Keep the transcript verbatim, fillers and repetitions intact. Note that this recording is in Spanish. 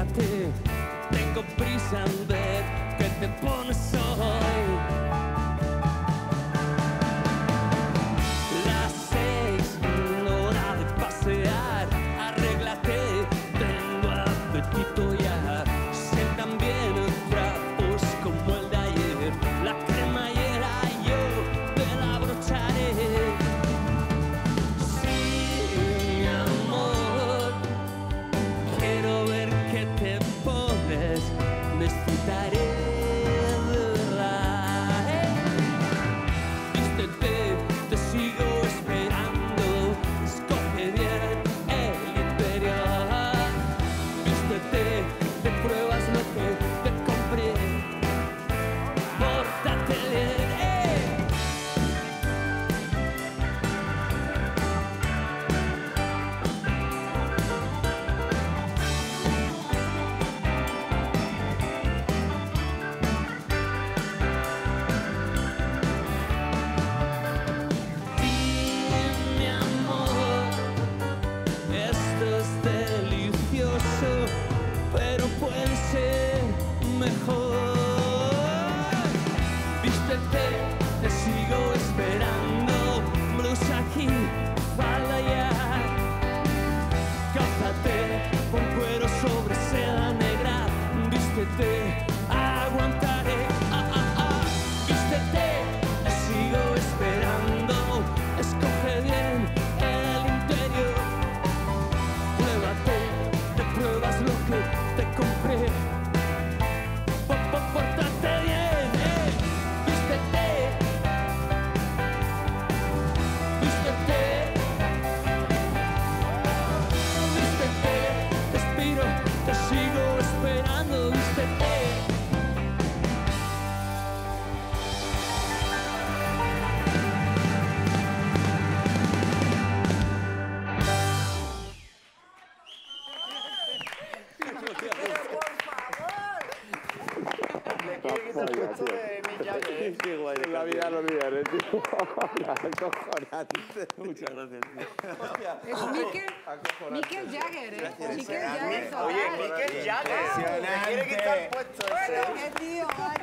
Acércate, tengo prisa en ver qué te pones hoy. Las seis, hora de pasear. Arréglate, tengo apetito ya. Sientan bien trapos como el de ayer. La cremallera yo te la abrocharé. Sí, mi amor, quiero ver qué te pones. Necesitaré de verdad. Vístete, te sigo esperando. Escoge bien el interior. Vístete, te pruebas lo que te compré. Pórtate bien, eh. Sí, mi amor, esto es delicioso, pero puede ser mejor. Vístete, te sigo esperando. Blusa aquí, falda allá. Cálzate, pon cuero sobre seda negra. Vístete, aguantaré. Ah, ah, ah. Vístete, te sigo esperando. Escoge bien el interior. Pruébate, te pruebas lo que te compré. Po- po- Pórtate bien, eh. Vístete, vístete, vístete, te espero, te sigo esperando. Vístete. Qué guay. En la vida lo olvidaré, tío. Acojonante. Muchas gracias. Es Mikel, Mikel Jagger, ¿eh? Mikel Jagger. Oye, total. Mikel Jagger. Me quiere quitar el puesto ese. Bueno, qué tío, vaya.